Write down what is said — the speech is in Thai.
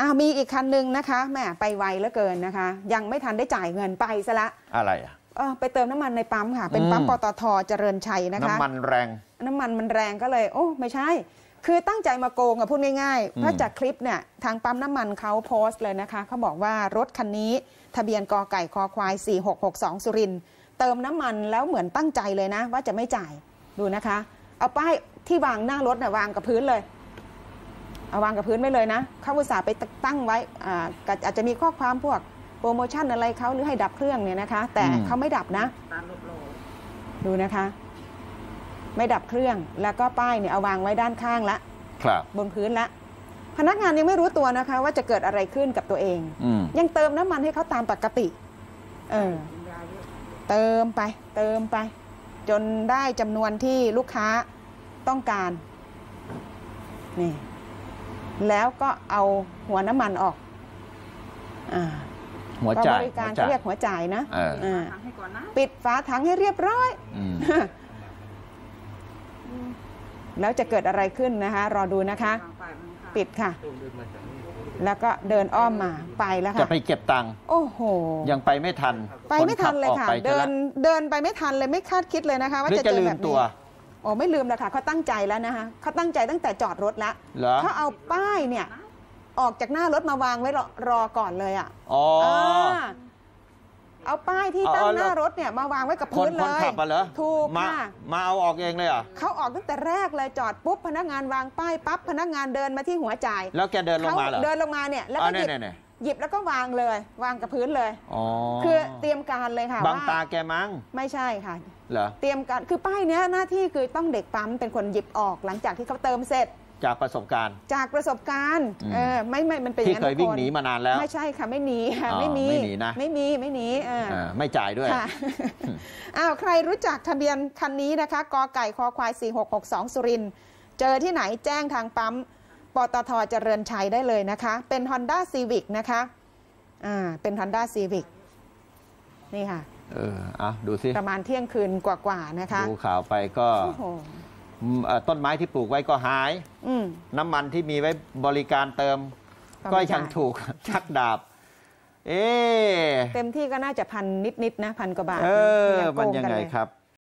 มีอีกคันหนึ่งนะคะแม่ไปไวเหลือเกินนะคะยังไม่ทันได้จ่ายเงินไปซะละอะไรไปเติมน้ำมันในปั๊มค่ะเป็นปั๊มปตท.เจริญชัยนะคะน้ำมันแรงมันแรงก็เลยไม่ใช่คือตั้งใจมาโกงพูดง่ายๆเพราะจากคลิปเนี่ยทางปั๊มน้ำมันเขาโพสต์เลยนะคะเขาบอกว่ารถคันนี้ทะเบียนกไก่คควาย4662สุรินทร์เติมน้ำมันแล้วเหมือนตั้งใจเลยนะว่าจะไม่จ่ายดูนะคะเอาป้ายที่วางหน้ารถวางกับพื้นเลยเอาวางกับพื้นไว้เลยนะเขาอุตส่าห์ไปตั้งไว้อาจจะมีข้อความพวกโปรโมชั่นอะไรเขาหรือให้ดับเครื่องเนี่ยนะคะแต่เขาไม่ดับนะดูนะคะไม่ดับเครื่องแล้วก็ป้ายเนี่ยเอาวางไว้ด้านข้างละบนพื้นละพนักงานยังไม่รู้ตัวนะคะว่าจะเกิดอะไรขึ้นกับตัวเองยังเติมน้ำมันให้เขาตามปกติเติมไปจนได้จำนวนที่ลูกค้าต้องการนี่แล้วก็เอาหัวน้ำมันออกหัวจ่ายบริการเขาเรียกหัวจ่ายนะปิดฝาถังให้เรียบร้อยแล้วจะเกิดอะไรขึ้นนะคะรอดูนะคะปิดค่ะแล้วก็เดินอ้อมมาไปแล้วค่ะจะไปเก็บตังค์โอ้โหยังไปไม่ทันเลยค่ะเดินไปไม่ทันเลยไม่คาดคิดเลยนะคะว่าจะเจอแบบนี้ไม่ลืมแล้วค่ะเขาตั้งใจแล้วนะคะเขาตั้งใจตั้งแต่จอดรถแล้วเขาเอาป้ายเนี่ยออกจากหน้ารถมาวางไว้รอก่อนเลยเอาป้ายที่ตั้งหน้ารถเนี่ยมาวางไว้กับพื้นเลยคนขับมาเหรอถูกค่ะมาเอาออกเองเลยเขาออกตั้งแต่แรกเลยจอดปุ๊บพนักงานวางป้ายปั๊บพนักงานเดินมาที่หัวจ่ายแล้วแกเดินลงมาเหรอเดินลงมาเนี่ยแล้วก็หยิบแล้วก็วางเลยวางกับพื้นเลยคือเตรียมการเลยค่ะบังตาแกมั้งไม่ใช่ค่ะเหรอเตรียมการคือป้ายเนี้ยหน้าที่คือต้องเด็กปั๊มเป็นคนหยิบออกหลังจากที่เขาเติมเสร็จจากประสบการณ์ไม่มันเป็นที่เคยวิ่งหนีมานานแล้วไม่ใช่ค่ะไม่หนีค่ะไม่หนีนะไม่หนีไม่จ่ายด้วยใครรู้จักทะเบียนคันนี้นะคะกไก่คควาย4662สุรินทร์เจอที่ไหนแจ้งทางปั๊มปตท.เจริญชัยได้เลยนะคะเป็น Honda Civic นะคะเป็น Honda Civic นี่ค่ะดูสิประมาณเที่ยงคืนกว่าๆนะคะดูข่าวไปก็ต้นไม้ที่ปลูกไว้ก็หายน้ำมันที่มีไว้บริการเติมก็ยังถูกชักดาบเต็มที่ก็น่าจะ1,000 นิดๆนะ1,000 กว่าบาทมันยังไงครับ